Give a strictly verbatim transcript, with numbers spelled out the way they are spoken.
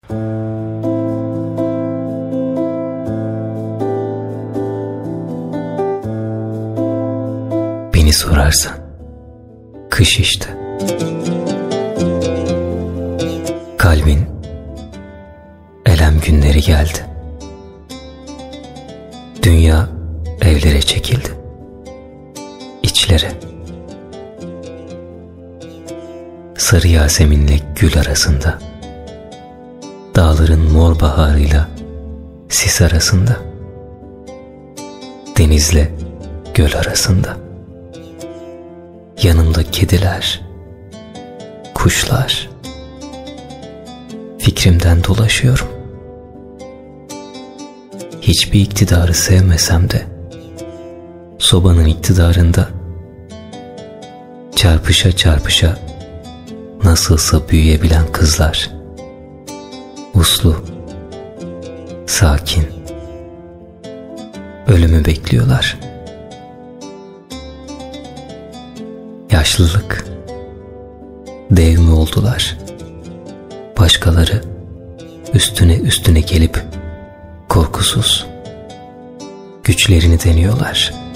Beni sorarsan kış işte. Kalbin elem günleri geldi. Dünya evlere çekildi, içlere. Sarı yaseminle gül arasında, dağların mor baharıyla sis arasında, denizle göl arasında, yanımda kediler, kuşlar, fikrimden dolaşıyorum. Hiçbir iktidarı sevmesem de, sobanın iktidarında, çarpışa çarpışa nasılsa büyüyebilen kızlar, uslu, sakin, ölümü bekliyorlar. Yaşlılık, dev mi oldular? Başkaları üstüne üstüne gelip korkusuz güçlerini deniyorlar.